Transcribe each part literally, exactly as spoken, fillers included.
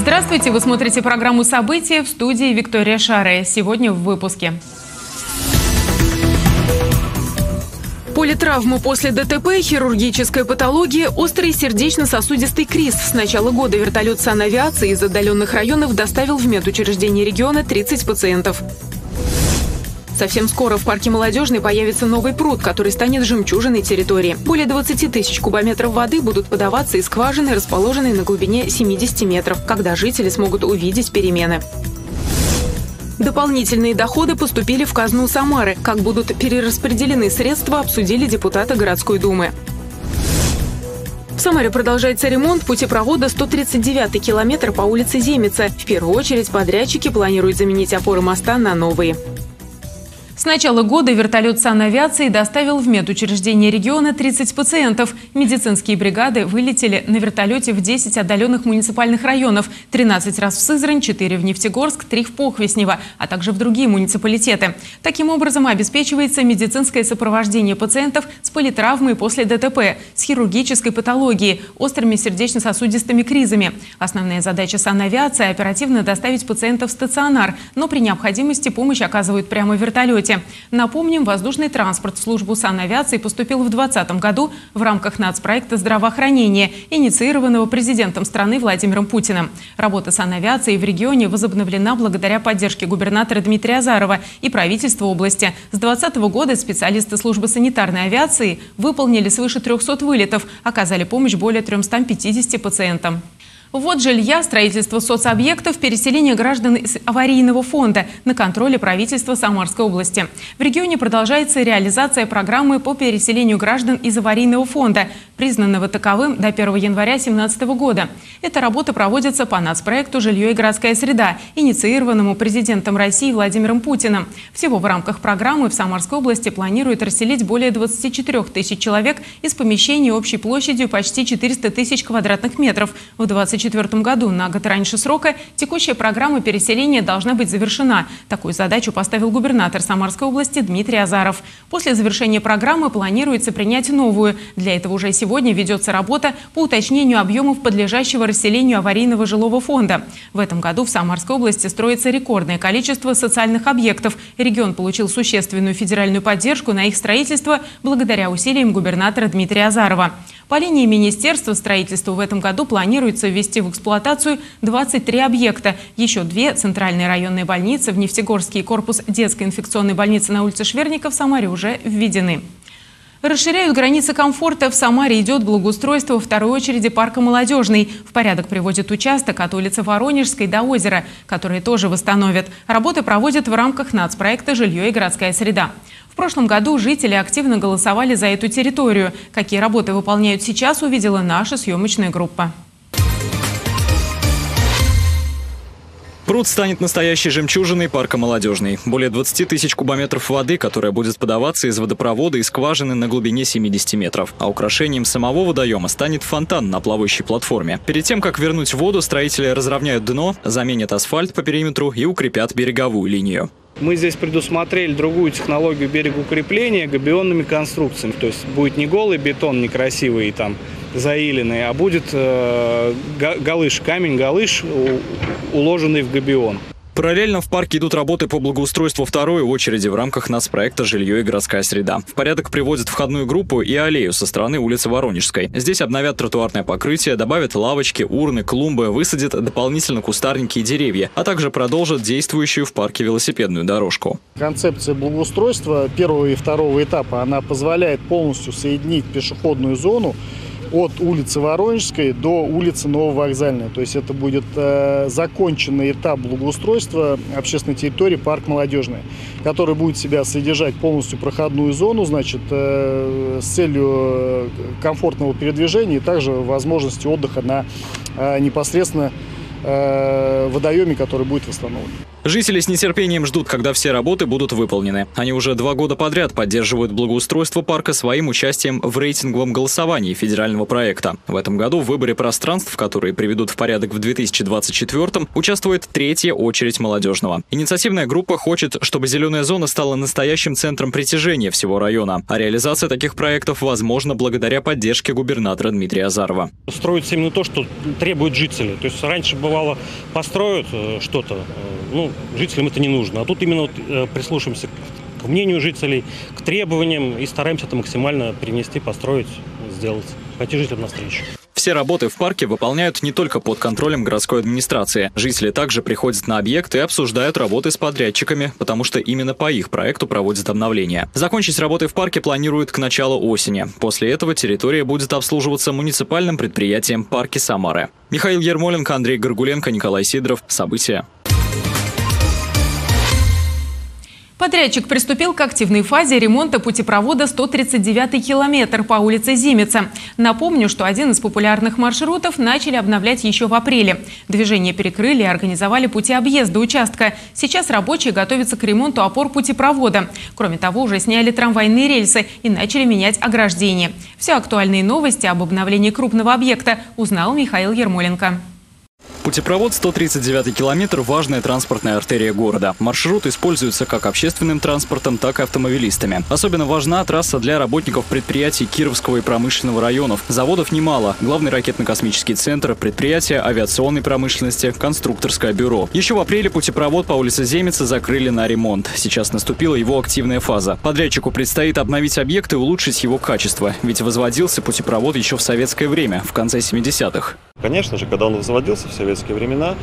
Здравствуйте! Вы смотрите программу «События», в студии Виктория Шаре. Сегодня в выпуске. Политравмы после ДТП, хирургическая патология, острый сердечно-сосудистый криз. С начала года вертолет санавиации из отдаленных районов доставил в медучреждение региона тридцать пациентов. Совсем скоро в парке Молодежный появится новый пруд, который станет жемчужиной территории. Более двадцати тысяч кубометров воды будут подаваться из скважины, расположенной на глубине семидесяти метров, когда жители смогут увидеть перемены. Дополнительные доходы поступили в казну Самары. Как будут перераспределены средства, обсудили депутаты городской думы. В Самаре продолжается ремонт путепровода сто тридцать девятый километр по улице Земица. В первую очередь подрядчики планируют заменить опоры моста на новые. С начала года вертолет санавиации доставил в медучреждение региона тридцать пациентов. Медицинские бригады вылетели на вертолете в десять отдаленных муниципальных районов. тринадцать раз в Сызрань, четыре в Нефтегорск, три в Похвеснево, а также в другие муниципалитеты. Таким образом, обеспечивается медицинское сопровождение пациентов с политравмой после ДТП, с хирургической патологией, острыми сердечно-сосудистыми кризами. Основная задача санавиации – оперативно доставить пациентов в стационар, но при необходимости помощь оказывают прямо в вертолете. Напомним, воздушный транспорт в службу санавиации поступил в две тысячи двадцатом году в рамках нацпроекта здравоохранения, инициированного президентом страны Владимиром Путиным. Работа санавиации в регионе возобновлена благодаря поддержке губернатора Дмитрия Азарова и правительства области. С две тысячи двадцатого года специалисты службы санитарной авиации выполнили свыше трёхсот вылетов, оказали помощь более трёмстам пятидесяти пациентам. Ввод жилья, строительство соцобъектов, переселение граждан из аварийного фонда на контроле правительства Самарской области. В регионе продолжается реализация программы по переселению граждан из аварийного фонда, признанного таковым до первого января две тысячи семнадцатого года. Эта работа проводится по нацпроекту «Жилье и городская среда», инициированному президентом России Владимиром Путиным. Всего в рамках программы в Самарской области планируют расселить более двадцати четырёх тысяч человек из помещений общей площадью почти четыреста тысяч квадратных метров. В две тысячи двадцать четвёртом году, на год раньше срока, текущая программа переселения должна быть завершена. Такую задачу поставил губернатор Самарской области Дмитрий Азаров. После завершения программы планируется принять новую. Для этого уже сегодня ведется работа по уточнению объемов подлежащего расселению аварийного жилого фонда. В этом году в Самарской области строится рекордное количество социальных объектов. Регион получил существенную федеральную поддержку на их строительство благодаря усилиям губернатора Дмитрия Азарова. По линии Министерства строительства в этом году планируется ввести в эксплуатацию двадцать три объекта. Еще две центральные районные больницы в Нефтегорске и корпус детской инфекционной больницы на улице Шверника в Самаре уже введены. Расширяют границы комфорта. В Самаре идет благоустройство во второй очереди парка Молодежный. В порядок приводит участок от улицы Воронежской до озера, который тоже восстановят. Работы проводят в рамках нацпроекта «Жилье и городская среда». В прошлом году жители активно голосовали за эту территорию. Какие работы выполняют сейчас, увидела наша съемочная группа. Пруд станет настоящей жемчужиной парка Молодежный. Более двадцати тысяч кубометров воды, которая будет подаваться из водопровода и скважины на глубине семидесяти метров. А украшением самого водоема станет фонтан на плавающей платформе. Перед тем, как вернуть воду, строители разровняют дно, заменят асфальт по периметру и укрепят береговую линию. Мы здесь предусмотрели другую технологию берегоукрепления габионными конструкциями. То есть будет не голый бетон, некрасивый там заиленный, а будет э, галыш, камень-галыш, уложенный в габион. Параллельно в парке идут работы по благоустройству второй очереди в рамках нацпроекта «Жилье и городская среда». В порядок приводят входную группу и аллею со стороны улицы Воронежской. Здесь обновят тротуарное покрытие, добавят лавочки, урны, клумбы, высадят дополнительно кустарники и деревья, а также продолжат действующую в парке велосипедную дорожку. Концепция благоустройства первого и второго этапа, она позволяет полностью соединить пешеходную зону от улицы Воронежской до улицы Нововокзальной. То есть это будет э, законченный этап благоустройства общественной территории парк Молодежный, который будет в себя содержать полностью проходную зону, значит, э, с целью комфортного передвижения и также возможности отдыха на э, непосредственно э, водоеме, который будет восстановлен. Жители с нетерпением ждут, когда все работы будут выполнены. Они уже два года подряд поддерживают благоустройство парка своим участием в рейтинговом голосовании федерального проекта. В этом году в выборе пространств, которые приведут в порядок в две тысячи двадцать четвёртом, участвует третья очередь молодежного. Инициативная группа хочет, чтобы зеленая зона стала настоящим центром притяжения всего района. А реализация таких проектов возможна благодаря поддержке губернатора Дмитрия Азарова. Строится именно то, что требуют жители. То есть раньше бывало построят что-то, ну, жителям это не нужно. А тут именно вот, э, прислушаемся к мнению жителей, к требованиям и стараемся это максимально перенести, построить, сделать, пойти жителям навстречу. Все работы в парке выполняют не только под контролем городской администрации. Жители также приходят на объект и обсуждают работы с подрядчиками, потому что именно по их проекту проводят обновления. Закончить работы в парке планируют к началу осени. После этого территория будет обслуживаться муниципальным предприятием «Парки Самары». Михаил Ермоленко, Андрей Горгуленко, Николай Сидоров. События. Подрядчик приступил к активной фазе ремонта путепровода сто тридцать девятый километр по улице Зимица. Напомню, что один из популярных маршрутов начали обновлять еще в апреле. Движение перекрыли и организовали пути объезда участка. Сейчас рабочие готовятся к ремонту опор путепровода. Кроме того, уже сняли трамвайные рельсы и начали менять ограждение. Все актуальные новости об обновлении крупного объекта узнал Михаил Ермоленко. Путепровод сто тридцать девятый километр – важная транспортная артерия города. Маршрут используется как общественным транспортом, так и автомобилистами. Особенно важна трасса для работников предприятий Кировского и промышленного районов. Заводов немало. Главный ракетно-космический центр, предприятия авиационной промышленности, конструкторское бюро. Еще в апреле путепровод по улице Земица закрыли на ремонт. Сейчас наступила его активная фаза. Подрядчику предстоит обновить объект и улучшить его качество. Ведь возводился путепровод еще в советское время, в конце семидесятых. Конечно же, когда он возводился в советские времена,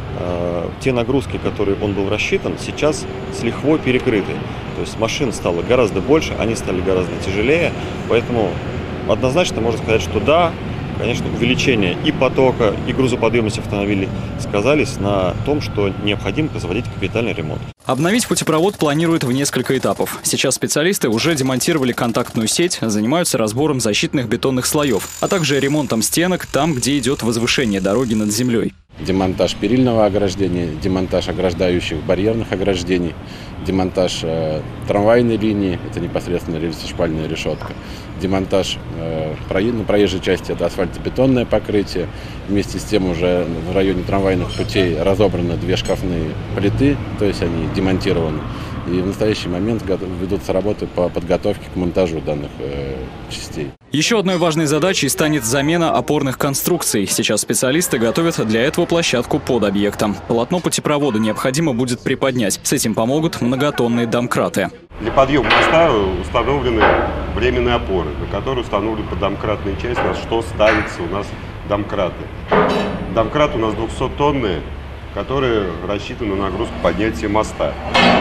э, те нагрузки, которые он был рассчитан, сейчас с лихвой перекрыты. То есть машин стало гораздо больше, они стали гораздо тяжелее, поэтому однозначно можно сказать, что да, конечно, увеличение и потока, и грузоподъемности автомобилей сказались на том, что необходимо производить капитальный ремонт. Обновить путепровод планируют в несколько этапов. Сейчас специалисты уже демонтировали контактную сеть, занимаются разбором защитных бетонных слоев, а также ремонтом стенок там, где идет возвышение дороги над землей. Демонтаж перильного ограждения, демонтаж ограждающих барьерных ограждений, демонтаж э, трамвайной линии, это непосредственно рельсошпальная решетка, демонтаж э, на проезжей части, это асфальтобетонное покрытие. Вместе с тем уже в районе трамвайных путей разобраны две шкафные плиты, то есть они демонтированы. И в настоящий момент ведутся работы по подготовке к монтажу данных э, частей. Еще одной важной задачей станет замена опорных конструкций. Сейчас специалисты готовят для этого площадку под объектом. Полотно путепровода необходимо будет приподнять. С этим помогут многотонные домкраты. Для подъема моста установлены временные опоры, на которые установлены поддомкратные части, на что ставятся у нас домкраты. Домкрат у нас двухсоттонные, которые рассчитаны на нагрузку поднятия моста.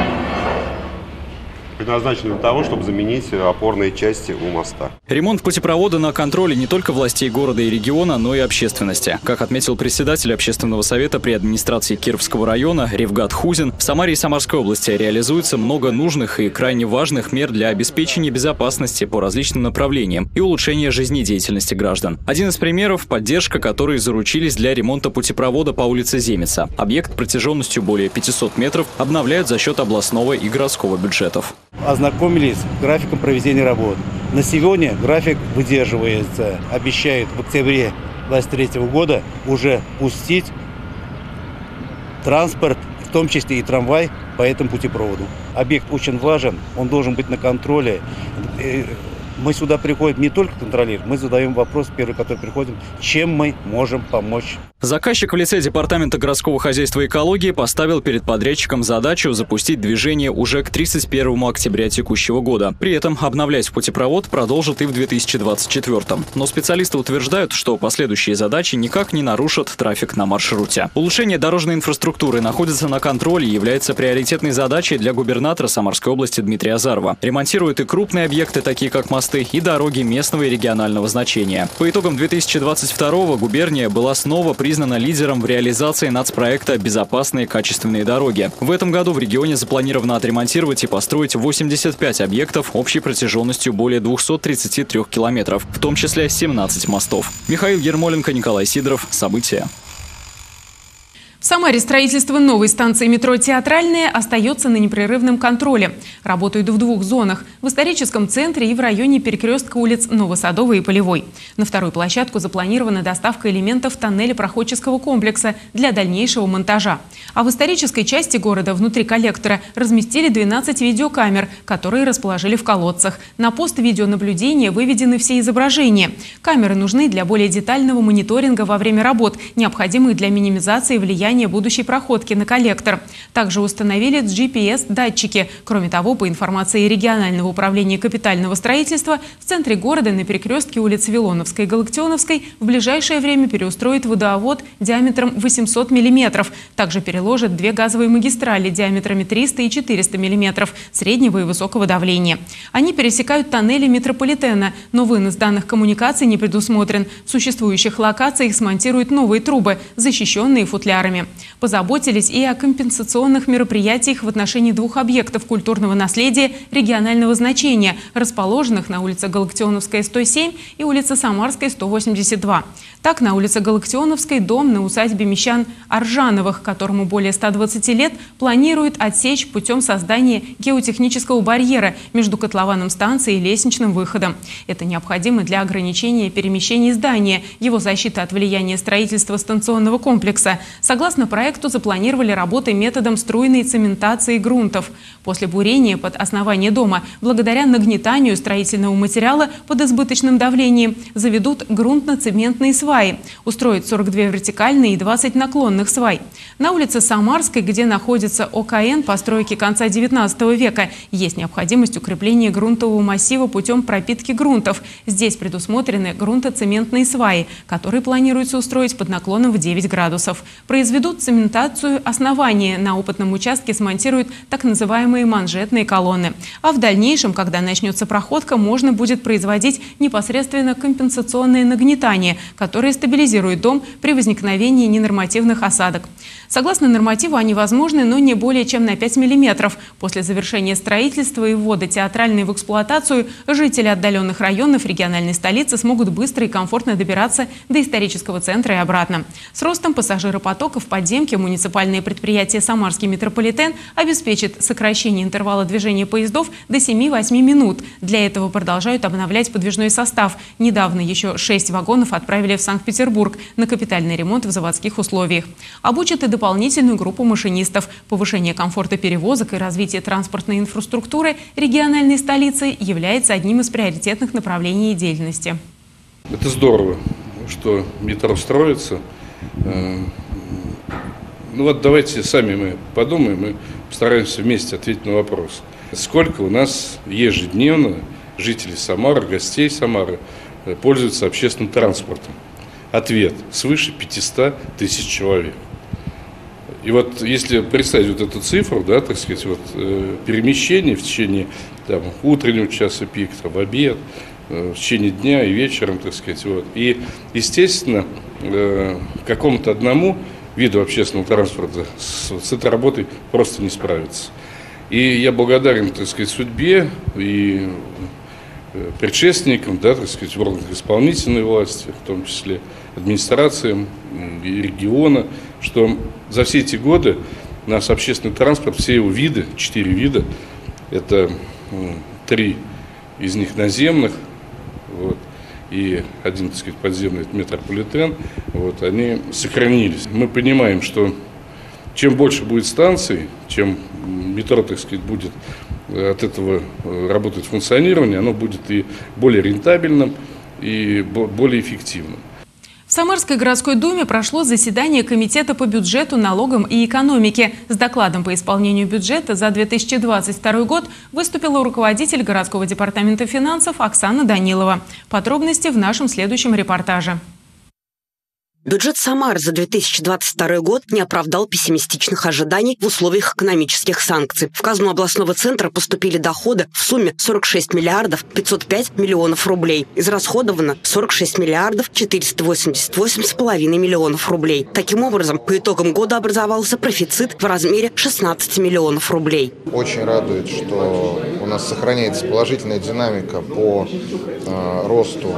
Предназначены для того, чтобы заменить опорные части у моста. Ремонт путепровода на контроле не только властей города и региона, но и общественности. Как отметил председатель общественного совета при администрации Кировского района Ревгат Хузин, в Самаре и Самарской области реализуется много нужных и крайне важных мер для обеспечения безопасности по различным направлениям и улучшения жизнедеятельности граждан. Один из примеров – поддержка, которой заручились для ремонта путепровода по улице Земица. Объект протяженностью более пятисот метров обновляют за счет областного и городского бюджетов. Ознакомились с графиком проведения работ. На сегодня график выдерживается. Обещают в октябре две тысячи двадцать третьего года уже пустить транспорт, в том числе и трамвай, по этому путепроводу. Объект очень важен, он должен быть на контроле. Мы сюда приходим не только контролировать, мы задаем вопрос, первый, который приходим, чем мы можем помочь. Заказчик в лице Департамента городского хозяйства и экологии поставил перед подрядчиком задачу запустить движение уже к тридцать первому октября текущего года. При этом обновлять путепровод продолжат и в две тысячи двадцать четвёртом. Но специалисты утверждают, что последующие задачи никак не нарушат трафик на маршруте. Улучшение дорожной инфраструктуры находится на контроле и является приоритетной задачей для губернатора Самарской области Дмитрия Азарова. Ремонтируют и крупные объекты, такие как мосты и дороги местного и регионального значения. По итогам две тысячи двадцать второго губерния была снова признана лидером в реализации нацпроекта «Безопасные качественные дороги». В этом году в регионе запланировано отремонтировать и построить восемьдесят пять объектов общей протяженностью более двухсот тридцати трёх километров, в том числе семнадцать мостов. Михаил Ермоленко, Николай Сидоров. События. В Самаре строительство новой станции метро «Театральная» остается на непрерывном контроле. Работают в двух зонах – в историческом центре и в районе перекрестка улиц Новосадовой и Полевой. На вторую площадку запланирована доставка элементов тоннеля проходческого комплекса для дальнейшего монтажа. А в исторической части города внутри коллектора разместили двенадцать видеокамер, которые расположили в колодцах. На пост видеонаблюдения выведены все изображения. Камеры нужны для более детального мониторинга во время работ, необходимых для минимизации влияния будущей проходки на коллектор. Также установили джи пи эс-датчики. Кроме того, по информации регионального управления капитального строительства, в центре города на перекрестке улиц Вилоновской и Галактионовской в ближайшее время переустроят водовод диаметром восемьсот миллиметров. Также переложат две газовые магистрали диаметрами триста и четыреста миллиметров среднего и высокого давления. Они пересекают тоннели метрополитена, но вынос данных коммуникаций не предусмотрен. В существующих локациях смонтируют новые трубы, защищенные футлярами. Позаботились и о компенсационных мероприятиях в отношении двух объектов культурного наследия регионального значения, расположенных на улице Галактионовская, сто семь и улице Самарской, сто восемьдесят два. Так, на улице Галактионовской дом на усадьбе мещан Аржановых, которому более ста двадцати лет, планируют отсечь путем создания геотехнического барьера между котлованом станции и лестничным выходом. Это необходимо для ограничения перемещений здания, его защиты от влияния строительства станционного комплекса. Согласно проекту, запланировали работы методом струйной цементации грунтов. После бурения под основание дома, благодаря нагнетанию строительного материала под избыточным давлением, заведут грунтно-цементные сваи. Устроят сорок две вертикальные и двадцать наклонных свай. На улице Самарской, где находится о ка эн постройки конца девятнадцатого века, есть необходимость укрепления грунтового массива путем пропитки грунтов. Здесь предусмотрены грунтоцементные сваи, которые планируется устроить под наклоном в девять градусов. Произведут цементацию основания. На опытном участке смонтируют так называемые манжетные колонны. А в дальнейшем, когда начнется проходка, можно будет производить непосредственно компенсационное нагнетание, которое стабилизирует дом при возникновении ненормативных осадок. Согласно нормативу, они возможны, но не более чем на пять миллиметров. После завершения строительства и ввода театральной в эксплуатацию жители отдаленных районов региональной столицы смогут быстро и комфортно добираться до исторического центра и обратно. С ростом пассажиропотока в подземке муниципальное предприятие «Самарский метрополитен» обеспечит сокращение интервала движения поездов до семи-восьми минут. Для этого продолжают обновлять подвижной состав. Недавно еще шесть вагонов отправили в Санкт-Петербург на капитальный ремонт в заводских условиях. Обучат и дополнительную группу машинистов. Повышение комфорта перевозок и развитие транспортной инфраструктуры региональной столицы является одним из приоритетных направлений деятельности. Это здорово, что метро строится. Ну вот давайте сами мы подумаем и постараемся вместе ответить на вопрос. Сколько у нас ежедневно жителей Самары, гостей Самары пользуются общественным транспортом? Ответ – свыше пятисот тысяч человек. И вот если представить вот эту цифру, да, так сказать, вот, э, перемещение в течение там, утреннего часа пик, там, в обед, э, в течение дня и вечером, так сказать, вот. И, естественно, э, какому-то одному виду общественного транспорта с, с этой работой просто не справиться. И я благодарен, так сказать, судьбе и предшественникам, да, так сказать, в органах исполнительной власти, в том числе администрациям и региона, что за все эти годы наш общественный транспорт, все его виды, четыре вида, это ну, три из них наземных, вот, и один, так сказать, подземный, это метрополитен, вот, они сохранились. Мы понимаем, что чем больше будет станций, чем метро, так сказать, будет от этого работать функционирование, оно будет и более рентабельным, и более эффективным. В Самарской городской думе прошло заседание Комитета по бюджету, налогам и экономике. С докладом по исполнению бюджета за две тысячи двадцать второй год выступила руководитель городского департамента финансов Оксана Данилова. Подробности в нашем следующем репортаже. Бюджет Самары за две тысячи двадцать второй год не оправдал пессимистичных ожиданий в условиях экономических санкций. В казну областного центра поступили доходы в сумме сорок шесть миллиардов пятьсот пять миллионов рублей. Израсходовано сорок шесть миллиардов четыреста восемьдесят восемь с половиной миллионов рублей. Таким образом, по итогам года образовался профицит в размере шестнадцати миллионов рублей. Очень радует, что у нас сохраняется положительная динамика по э, росту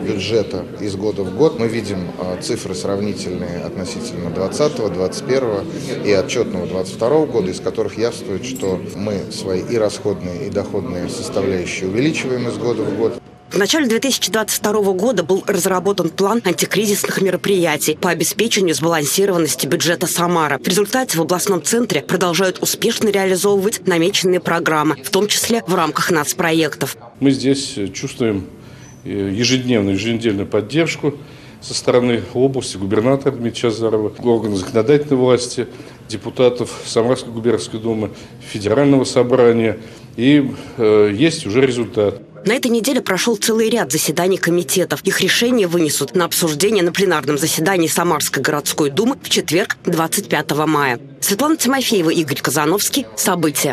бюджета из года в год. Мы видим цифры сравнительные относительно двадцатого, двадцать первого и отчетного двадцать второго года, из которых явствует, что мы свои и расходные, и доходные составляющие увеличиваем из года в год. В начале две тысячи двадцать второго года был разработан план антикризисных мероприятий по обеспечению сбалансированности бюджета Самары. В результате в областном центре продолжают успешно реализовывать намеченные программы, в том числе в рамках нацпроектов. Мы здесь чувствуем ежедневную, еженедельную поддержку со стороны области, губернатора Дмитрия Азарова, органов законодательной власти, депутатов Самарской губернской думы, федерального собрания. И э, есть уже результат. На этой неделе прошел целый ряд заседаний комитетов. Их решения вынесут на обсуждение на пленарном заседании Самарской городской думы в четверг, двадцать пятого мая. Светлана Тимофеева, Игорь Казановский. События.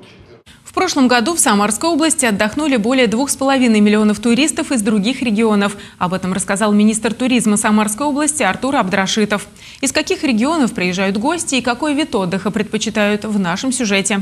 В прошлом году в Самарской области отдохнули более двух с половиной миллионов туристов из других регионов. Об этом рассказал министр туризма Самарской области Артур Абдрашитов. Из каких регионов приезжают гости и какой вид отдыха предпочитают, в нашем сюжете.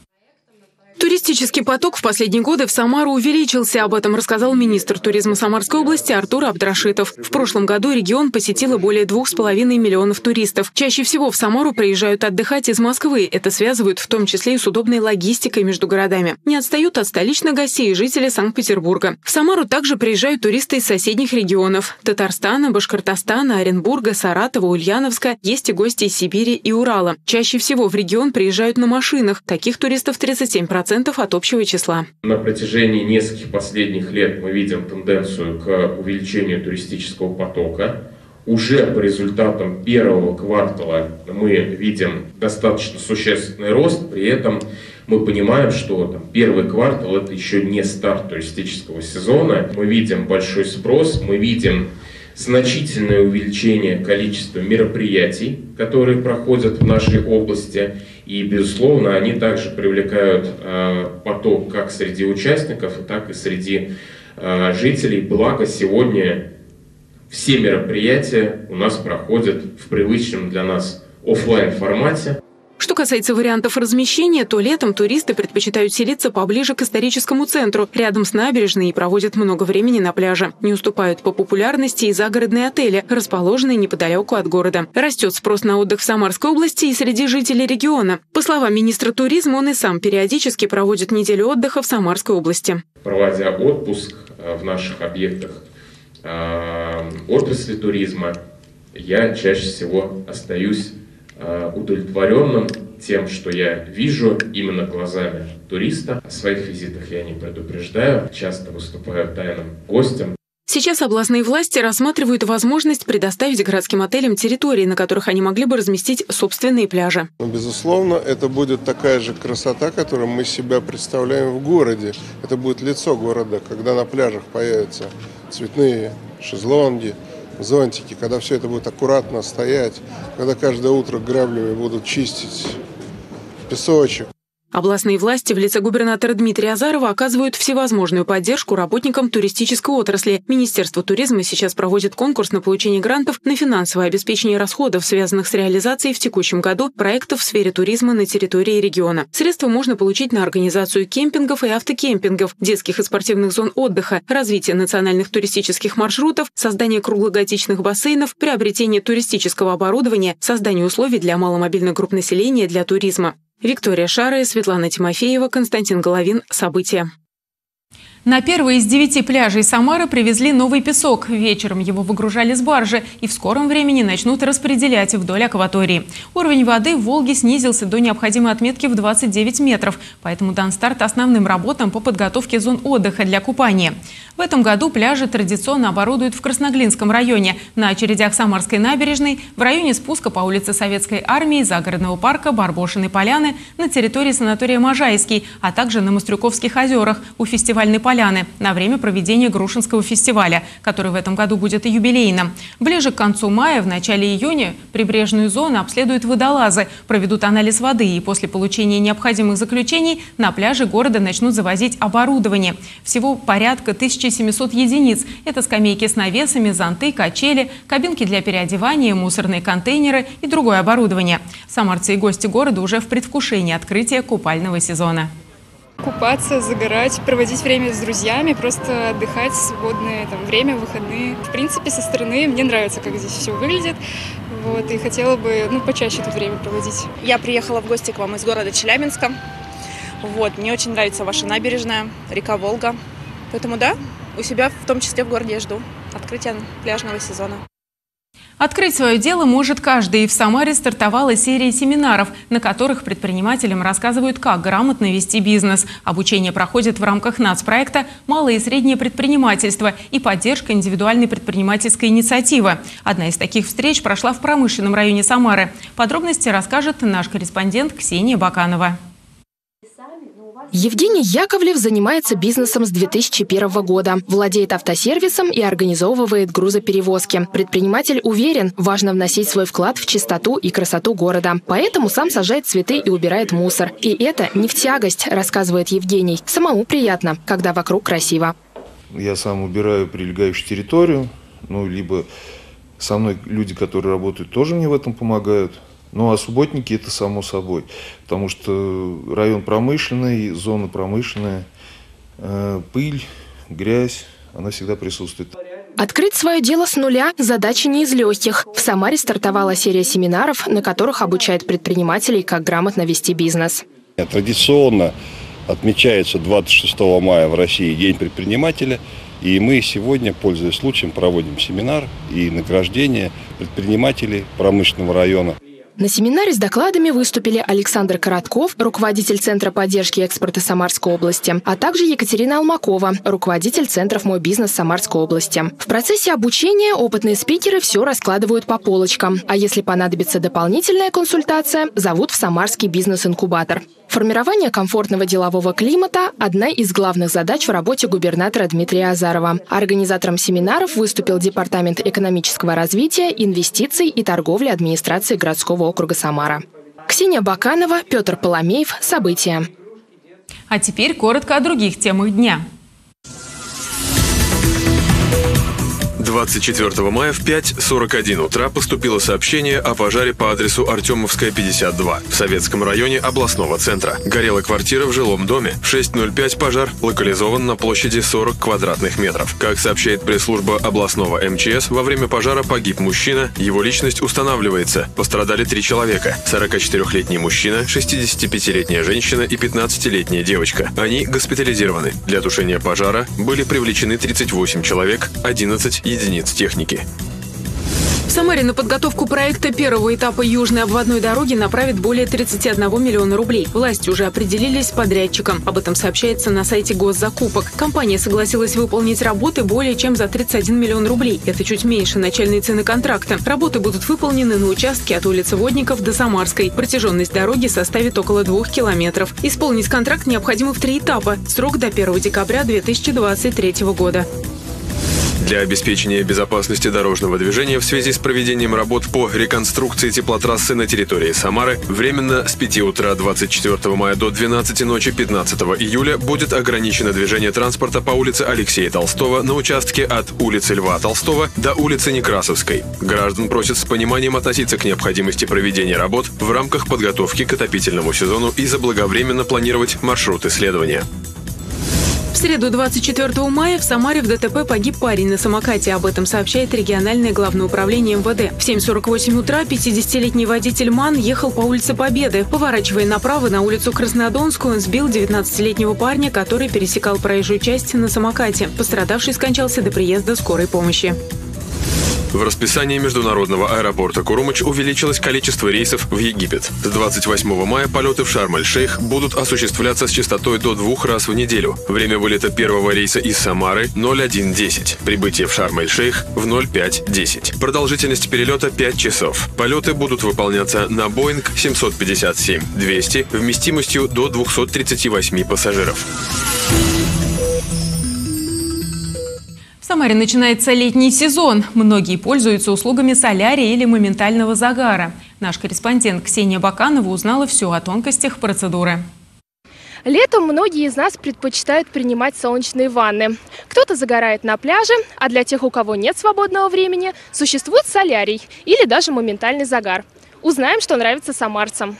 Туристический поток в последние годы в Самару увеличился. Об этом рассказал министр туризма Самарской области Артур Абдрашитов. В прошлом году регион посетило более двух с половиной миллионов туристов. Чаще всего в Самару приезжают отдыхать из Москвы. Это связывают в том числе и с удобной логистикой между городами. Не отстают от столичных гостей и жители Санкт-Петербурга. В Самару также приезжают туристы из соседних регионов – Татарстана, Башкортостана, Оренбурга, Саратова, Ульяновска. Есть и гости из Сибири и Урала. Чаще всего в регион приезжают на машинах. Таких туристов тридцать семь процентов от общего числа. На протяжении нескольких последних лет мы видим тенденцию к увеличению туристического потока. Уже по результатам первого квартала мы видим достаточно существенный рост, при этом мы понимаем, что там, первый квартал – это еще не старт туристического сезона. Мы видим большой спрос, мы видим значительное увеличение количества мероприятий, которые проходят в нашей области. И, безусловно, они также привлекают э, поток как среди участников, так и среди э, жителей. Благо, сегодня все мероприятия у нас проходят в привычном для нас офлайн формате. Что касается вариантов размещения, то летом туристы предпочитают селиться поближе к историческому центру, рядом с набережной, и проводят много времени на пляже. Не уступают по популярности и загородные отели, расположенные неподалеку от города. Растет спрос на отдых в Самарской области и среди жителей региона. По словам министра туризма, он и сам периодически проводит неделю отдыха в Самарской области. Проводя отпуск в наших объектах э, отрасли туризма, я чаще всего остаюсь удовлетворенным тем, что я вижу именно глазами туриста. О своих визитах я не предупреждаю, часто выступаю тайным гостем. Сейчас областные власти рассматривают возможность предоставить городским отелям территории, на которых они могли бы разместить собственные пляжи. Безусловно, это будет такая же красота, которую мы себя представляем в городе. Это будет лицо города, когда на пляжах появятся цветные шезлонги, зонтики, когда все это будет аккуратно стоять, когда каждое утро граблями будут чистить песочек. Областные власти в лице губернатора Дмитрия Азарова оказывают всевозможную поддержку работникам туристической отрасли. Министерство туризма сейчас проводит конкурс на получение грантов на финансовое обеспечение расходов, связанных с реализацией в текущем году проектов в сфере туризма на территории региона. Средства можно получить на организацию кемпингов и автокемпингов, детских и спортивных зон отдыха, развитие национальных туристических маршрутов, создание круглогодичных бассейнов, приобретение туристического оборудования, создание условий для маломобильных групп населения для туризма. Виктория Шарая, Светлана Тимофеева, Константин Головин. События. На первый из девяти пляжей Самары привезли новый песок. Вечером его выгружали с баржи и в скором времени начнут распределять вдоль акватории. Уровень воды в Волге снизился до необходимой отметки в двадцать девять метров, поэтому дан старт основным работам по подготовке зон отдыха для купания. В этом году пляжи традиционно оборудуют в Красноглинском районе, на очередях Самарской набережной, в районе спуска по улице Советской армии, загородного парка Барбошиной поляны, на территории санатория Можайский, а также на Мострюковских озерах у фестивальной поляны на время проведения Грушинского фестиваля, который в этом году будет юбилейным. Ближе к концу мая, в начале июня прибрежную зону обследуют водолазы, проведут анализ воды и после получения необходимых заключений на пляже города начнут завозить оборудование. Всего порядка тысячи семисот единиц. Это скамейки с навесами, зонты, качели, кабинки для переодевания, мусорные контейнеры и другое оборудование. Самарцы и гости города уже в предвкушении открытия купального сезона. Купаться, загорать, проводить время с друзьями, просто отдыхать, свободное там, время, выходные. В принципе, со стороны мне нравится, как здесь все выглядит. Вот, и хотела бы ну, почаще тут время проводить. Я приехала в гости к вам из города Челябинска. Вот, мне очень нравится ваша набережная, река Волга. Поэтому да, у себя в том числе в городе я жду открытия пляжного сезона. Открыть свое дело может каждый. И в Самаре стартовала серия семинаров, на которых предпринимателям рассказывают, как грамотно вести бизнес. Обучение проходит в рамках нацпроекта «Малое и среднее предпринимательство» и поддержка индивидуальной предпринимательской инициативы. Одна из таких встреч прошла в промышленном районе Самары. Подробности расскажет наш корреспондент Ксения Баканова. Евгений Яковлев занимается бизнесом с две тысячи первого года. Владеет автосервисом и организовывает грузоперевозки. Предприниматель уверен, важно вносить свой вклад в чистоту и красоту города. Поэтому сам сажает цветы и убирает мусор. И это не в тягость, рассказывает Евгений. Самому приятно, когда вокруг красиво. Я сам убираю прилегающую территорию. Ну, либо со мной люди, которые работают, тоже мне в этом помогают. Ну, а субботники – это само собой, потому что район промышленный, зона промышленная, э, пыль, грязь, она всегда присутствует. Открыть свое дело с нуля – задача не из легких. В Самаре стартовала серия семинаров, на которых обучают предпринимателей, как грамотно вести бизнес. Традиционно отмечается двадцать шестого мая в России День предпринимателя. И мы сегодня, пользуясь случаем, проводим семинар и награждение предпринимателей промышленного района. На семинаре с докладами выступили Александр Коротков, руководитель Центра поддержки экспорта Самарской области, а также Екатерина Алмакова, руководитель Центров «Мой бизнес» Самарской области. В процессе обучения опытные спикеры все раскладывают по полочкам, а если понадобится дополнительная консультация, зовут в Самарский бизнес-инкубатор. Формирование комфортного делового климата – одна из главных задач в работе губернатора Дмитрия Азарова. Организатором семинаров выступил Департамент экономического развития, инвестиций и торговли администрации городского округа Самара. Ксения Баканова, Петр Поломеев. События. А теперь коротко о других темах дня. двадцать четвёртого мая в пять сорок один утра поступило сообщение о пожаре по адресу Артемовская, пятьдесят два в Советском районе областного центра. Горела квартира в жилом доме. В шесть ноль пять пожар локализован на площади сорок квадратных метров. Как сообщает пресс-служба областного эм че эс, во время пожара погиб мужчина, его личность устанавливается. Пострадали три человека: сорокачетырёхлетний мужчина, шестидесятипятилетняя женщина и пятнадцатилетняя девочка. Они госпитализированы. Для тушения пожара были привлечены тридцать восемь человек, одиннадцать единиц техники. В Самаре на подготовку проекта первого этапа южной обводной дороги направят более тридцати одного миллиона рублей. Власти уже определились с подрядчиком. Об этом сообщается на сайте госзакупок. Компания согласилась выполнить работы более чем за тридцать один миллион рублей. Это чуть меньше начальной цены контракта. Работы будут выполнены на участке от улицы Водников до Самарской. Протяженность дороги составит около двух километров. Исполнить контракт необходимо в три этапа. Срок до первого декабря две тысячи двадцать третьего года. Для обеспечения безопасности дорожного движения в связи с проведением работ по реконструкции теплотрассы на территории Самары временно с пяти утра двадцать четвёртого мая до двенадцати ночи пятнадцатого июля будет ограничено движение транспорта по улице Алексея Толстого на участке от улицы Льва Толстого до улицы Некрасовской. Граждан просят с пониманием относиться к необходимости проведения работ в рамках подготовки к отопительному сезону и заблаговременно планировать маршруты следования. В среду двадцать четвёртого мая в Самаре в ДТП погиб парень на самокате. Об этом сообщает региональное главное управление эм вэ дэ. В семь сорок восемь утра пятидесятилетний водитель МАН ехал по улице Победы. Поворачивая направо на улицу Краснодонскую, он сбил девятнадцатилетнего парня, который пересекал проезжую часть на самокате. Пострадавший скончался до приезда скорой помощи. В расписании международного аэропорта Курумыч увеличилось количество рейсов в Египет. С двадцать восьмого мая полеты в Шарм-эль-Шейх будут осуществляться с частотой до двух раз в неделю. Время вылета первого рейса из Самары – ноль один десять. Прибытие в Шарм-эль-Шейх в ноль пять десять. Продолжительность перелета – пять часов. Полеты будут выполняться на Боинг семьсот пятьдесят семь двести вместимостью до двухсот тридцати восьми пассажиров. В Самаре начинается летний сезон. Многие пользуются услугами солярия или моментального загара. Наш корреспондент Ксения Баканова узнала все о тонкостях процедуры. Летом многие из нас предпочитают принимать солнечные ванны. Кто-то загорает на пляже, а для тех, у кого нет свободного времени, существует солярий или даже моментальный загар. Узнаем, что нравится самарцам.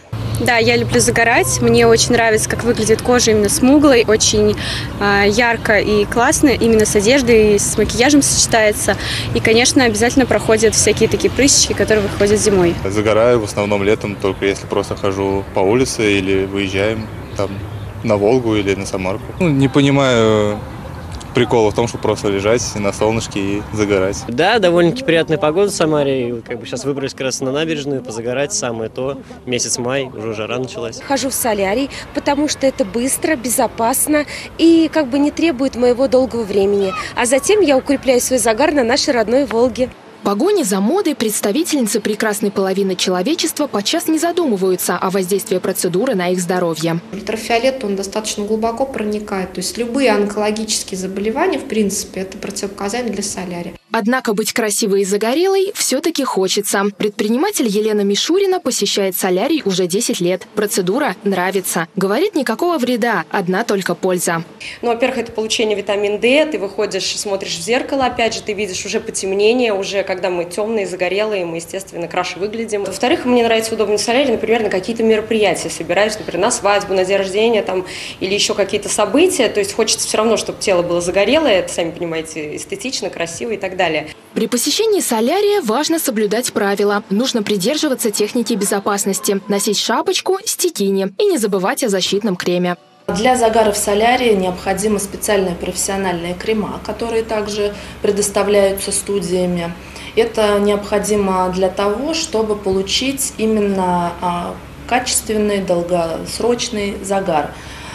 Да, я люблю загорать. Мне очень нравится, как выглядит кожа именно смуглой. Очень э, ярко и классно. Именно с одеждой и с макияжем сочетается. И, конечно, обязательно проходят всякие такие прыщички, которые выходят зимой. Загораю в основном летом, только если просто хожу по улице или выезжаем там на Волгу или на Самарку. Ну, не понимаю прикола в том, чтобы просто лежать на солнышке и загорать. Да, довольно-таки приятная погода в Самаре. И как бы сейчас выбрались как раз на набережную, позагорать, самое то. Месяц май, уже жара началась. Хожу в солярий, потому что это быстро, безопасно и как бы не требует моего долгого времени. А затем я укрепляю свой загар на нашей родной Волге. В погоне за модой представительницы прекрасной половины человечества подчас не задумываются о воздействии процедуры на их здоровье. Ультрафиолет, он достаточно глубоко проникает. То есть любые онкологические заболевания, в принципе, это противопоказания для солярия. Однако быть красивой и загорелой все-таки хочется. Предприниматель Елена Мишурина посещает солярий уже десять лет. Процедура нравится. Говорит, никакого вреда, одна только польза. Ну, во-первых, это получение витамин дэ. Ты выходишь, смотришь в зеркало, опять же, ты видишь уже потемнение, уже когда мы темные, загорелые, мы, естественно, краше выглядим. Во-вторых, мне нравится удобный солярий, например, на какие-то мероприятия собираешь, например, на свадьбу, на день рождения там, или еще какие-то события. То есть хочется все равно, чтобы тело было загорелое, это, сами понимаете, эстетично, красиво и так далее. При посещении солярия важно соблюдать правила. Нужно придерживаться техники безопасности, носить шапочку, стекини и не забывать о защитном креме. Для загара в солярии необходимы специальные профессиональные крема, которые также предоставляются студиями. Это необходимо для того, чтобы получить именно качественный, долгосрочный загар.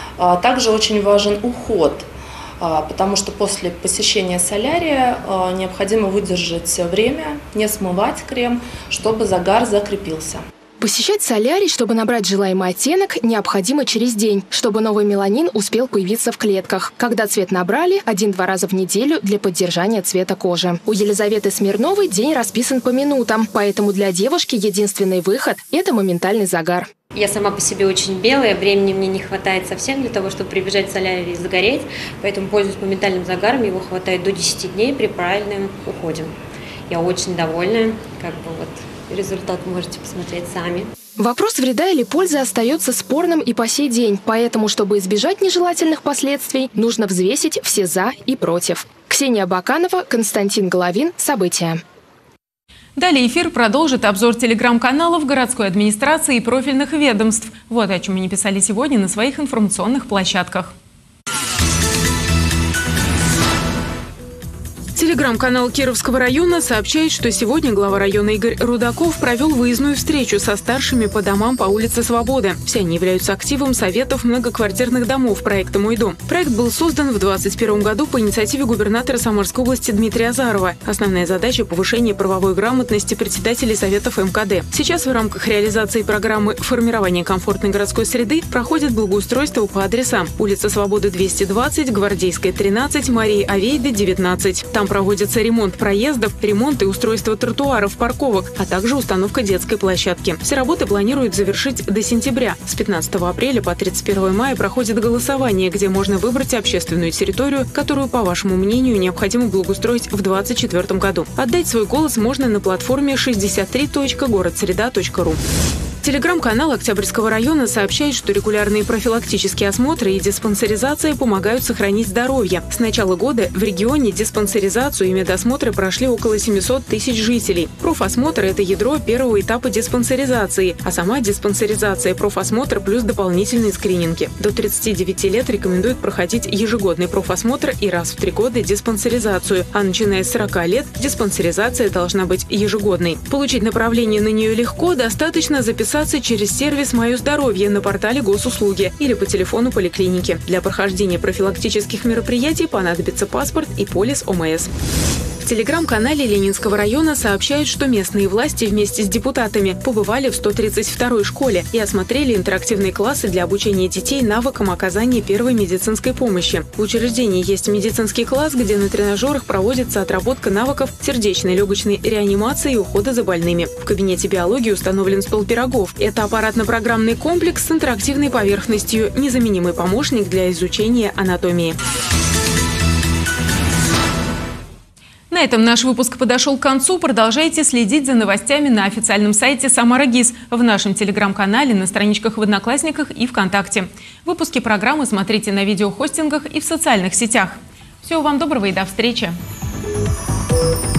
Также очень важен уход, потому что после посещения солярия необходимо выдержать время, не смывать крем, чтобы загар закрепился. Посещать солярий, чтобы набрать желаемый оттенок, необходимо через день, чтобы новый меланин успел появиться в клетках. Когда цвет набрали, один-два раза в неделю для поддержания цвета кожи. У Елизаветы Смирновой день расписан по минутам, поэтому для девушки единственный выход – это моментальный загар. Я сама по себе очень белая, времени мне не хватает совсем для того, чтобы прибежать в солярий и загореть, поэтому пользуюсь моментальным загаром, его хватает до десяти дней при правильном уходе. Я очень довольна, как бы вот. Результат можете посмотреть сами. Вопрос вреда или пользы остается спорным и по сей день, поэтому, чтобы избежать нежелательных последствий, нужно взвесить все «за» и «против». Ксения Баканова, Константин Головин. События. Далее эфир продолжит обзор телеграм-каналов городской администрации и профильных ведомств. Вот о чем они писали сегодня на своих информационных площадках. Телеграм-канал Кировского района сообщает, что сегодня глава района Игорь Рудаков провел выездную встречу со старшими по домам по улице Свободы. Все они являются активом советов многоквартирных домов проекта «Мой дом». Проект был создан в двадцать первом году по инициативе губернатора Самарской области Дмитрия Азарова. Основная задача – повышение правовой грамотности председателей советов эм ка дэ. Сейчас в рамках реализации программы формирования комфортной городской среды проходит благоустройство по адресам: улица Свободы двести двадцать, Гвардейская тринадцать, Марии Авейды девятнадцать. Там проводится ремонт проездов, ремонт и устройство тротуаров, парковок, а также установка детской площадки. Все работы планируют завершить до сентября. С пятнадцатого апреля по тридцать первое мая проходит голосование, где можно выбрать общественную территорию, которую, по вашему мнению, необходимо благоустроить в две тысячи двадцать четвёртом году. Отдать свой голос можно на платформе шестьдесят три точка город среда точка ру. Телеграм-канал Октябрьского района сообщает, что регулярные профилактические осмотры и диспансеризация помогают сохранить здоровье. С начала года в регионе диспансеризацию и медосмотры прошли около семисот тысяч жителей. Профосмотр – это ядро первого этапа диспансеризации, а сама диспансеризация – профосмотр плюс дополнительные скрининги. До тридцати девяти лет рекомендуют проходить ежегодный профосмотр и раз в три года диспансеризацию, а начиная с сорока лет диспансеризация должна быть ежегодной. Получить направление на нее легко, достаточно записаться через сервис «Мое здоровье» на портале госуслуги или по телефону поликлиники. Для прохождения профилактических мероприятий понадобится паспорт и полис о эм эс. В телеграм-канале Ленинского района сообщают, что местные власти вместе с депутатами побывали в сто тридцать второй школе и осмотрели интерактивные классы для обучения детей навыкам оказания первой медицинской помощи. В учреждении есть медицинский класс, где на тренажерах проводится отработка навыков сердечной, легочной реанимации и ухода за больными. В кабинете биологии установлен стол пирогов. Это аппаратно-программный комплекс с интерактивной поверхностью, незаменимый помощник для изучения анатомии. На этом наш выпуск подошел к концу. Продолжайте следить за новостями на официальном сайте Самара ГИС, в нашем телеграм-канале, на страничках в Одноклассниках и ВКонтакте. Выпуски программы смотрите на видеохостингах и в социальных сетях. Всего вам доброго и до встречи!